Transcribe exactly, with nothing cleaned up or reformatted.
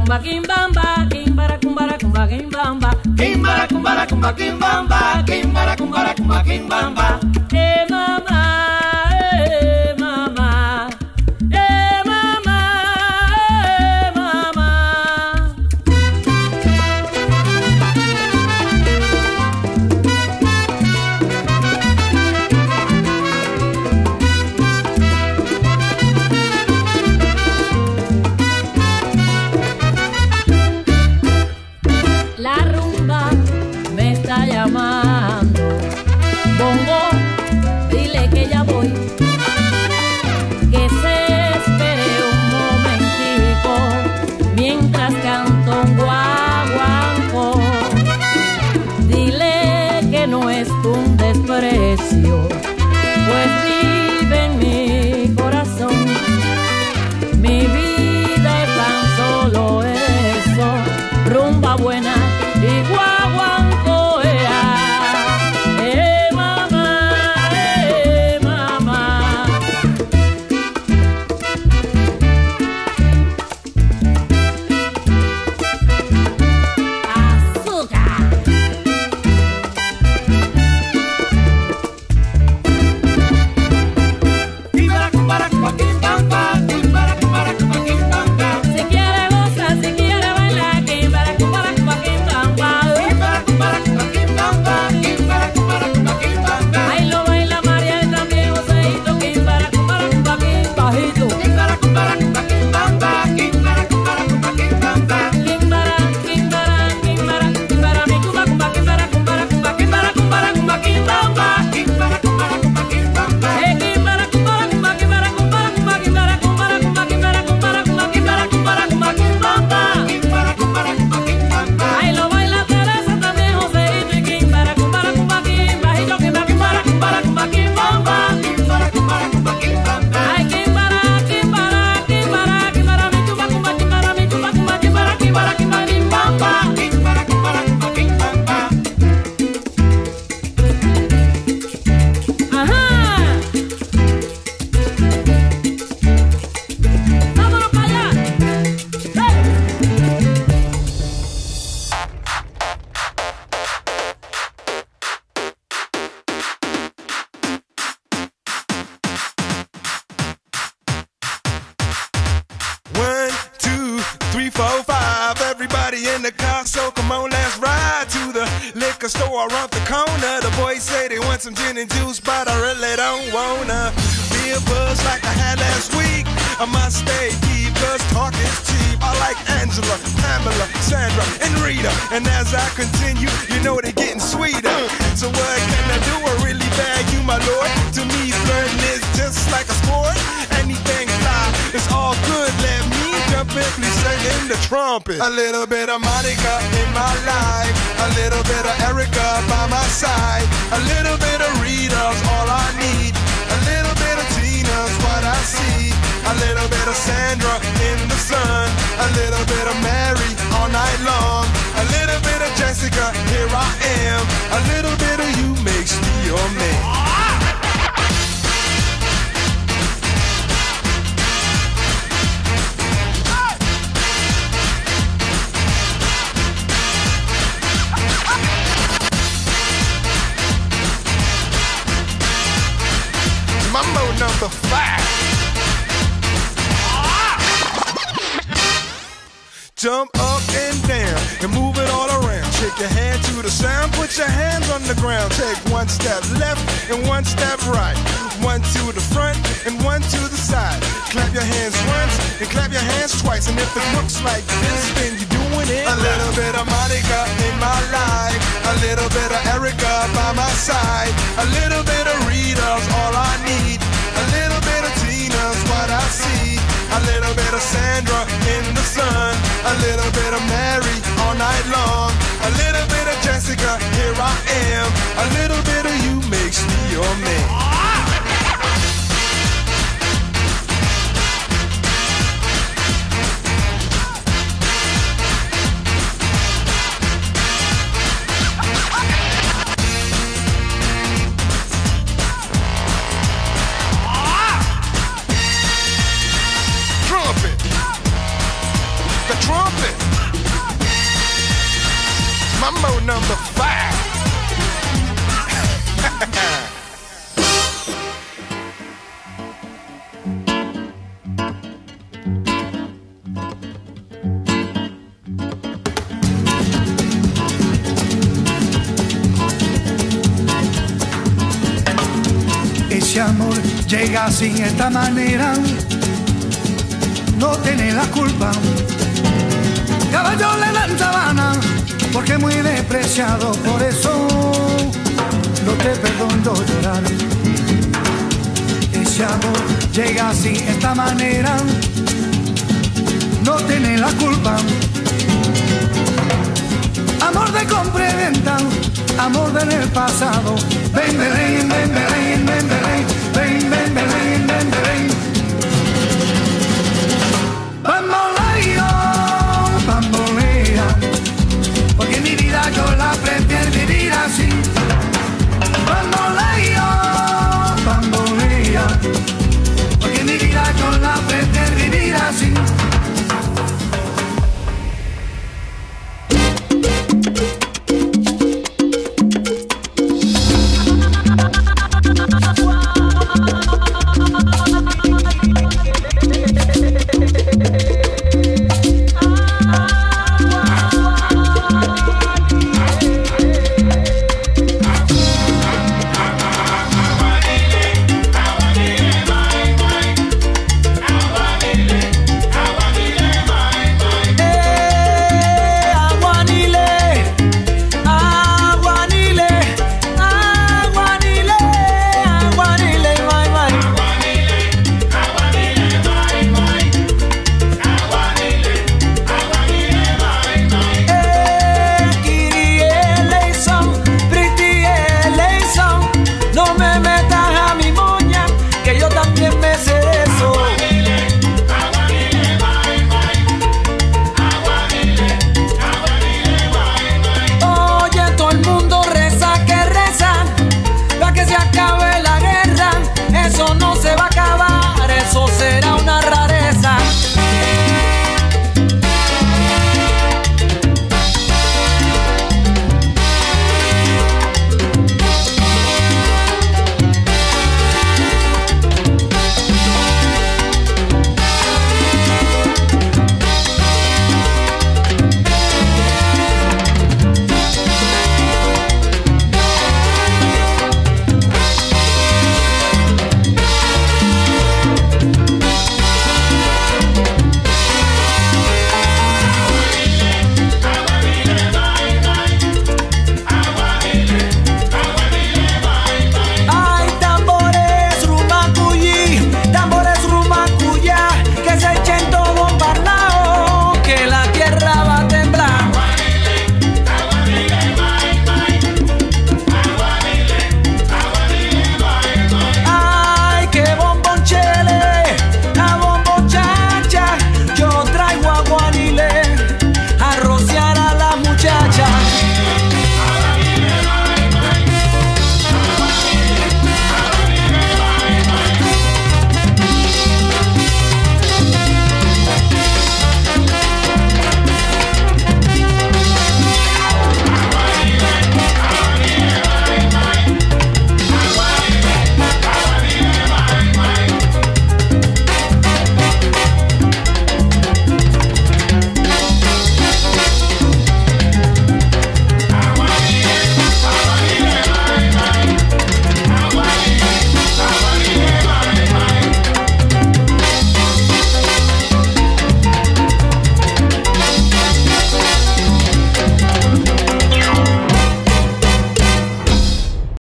kumba kimbamba, kimbara kumbara kumba kimbamba, kimbara kumbara kumba kimbamba, kimbara kumbara kumba kimbamba. Eh mama, eh mama, eh mama, eh mama. La rumba me está llamando. Bongo, dile que ya voy. Que se espere un momentico mientras canto un guaguancó. Dile que no es un desprecio, pues vive en mi corazón. Mi vida es tan solo eso, rumba buena y guaguancó, ea. Eh mamá, eh mamá. Azúcar. Kimbara kumbara kumba kimbamba, kimbara kumbara kumba kimbamba. Si quiere gozar, si quiere bailar, kimbara kumbara kumba kimbamba. Kimbara kumbara kumba kimbamba, kimbara kumbara kumba kimbamba. Ahí lo baila María y también Joseito, kimbara kumbara kumba kimbajito. Kimbara kumbara kumba kimbamba, kimbara kumbara kumba kimbamba. Kimbara, kimbara, kimbara, kimbara mi kumba kumba kimbara kumbara kumba kimbara kumbara kumba kimbamba. Kimbara kumbara kumba kimbamba. Eh kimbara kumbara kumba kimbara kumbara kumba kimbara kumbara kumba kimbara kumbara kumba kimbara kumbara kumba kimbamba. Kimbara kumbara kumba kimbamba. Ahí lo baila Teresa también Joseito y kimbara kumbara kumba kimbajito, kimbara kumbara kumbara kumba kimbamba. Kimbara kumbara kumba kimbamba. Ay kimbara, kimbara, kimbara, kimbara mi kumba kumba kimbara mi kumba kumba kimbara kimbara kimbara kimbamba. Kimbara kumbara kumba kimbamba. Ajá. Vámonos para allá. ¡Hey! One, two, three, four, five. Everybody in the car, so come on, let's ride to the liquor store around the corner. The boys say they want some gin and juice, but I really don't wanna be a buzz like I had last week. I must stay deep, cause talk is cheap. I like Angela, Pamela, Sandra, and Rita. And as I continue, you know they're getting sweeter. So what can I do? I really bag you, my lord. To me, flirting is just like a sport. Anything fly, it's all good. Let me jump in, please sing in the trumpet. A little bit of Monica in my life, a little bit of Erica by my side, a little bit of Rita's all I need, a little bit of Tina's what I see, a little bit of Sandra in the sun, a little bit of Mary all night long, a little bit of Jessica, here I am, a little bit of you makes me your man. Mambo number five. Jump up and down and move it all around. Shake your hand to the sound, put your hands on the ground. Take one step left and one step right. One to the front and one to the side. Clap your hands once and clap your hands twice. And if it looks like this, then you're doing it. A little bit of Monica in my life, a little bit of Erica by my side, a little bit of Rita's all I need, a little bit of Tina's what I see, a little bit of Sandra in the sun, a little bit of Mary all night long, a little bit of Jessica, here I am, a little bit of you makes me your man. trumpet. Mambo number five. Ese amor llega así, de esta manera, no tiene la culpa. Caballo le dan sabana, porque es muy despreciado, por eso no te perdono llorar. Ese amor llega así, de esta manera, no tiene la culpa. Amor de compra y venta, amor del pasado, ven, ven, ven, ven, ven, ven, ven.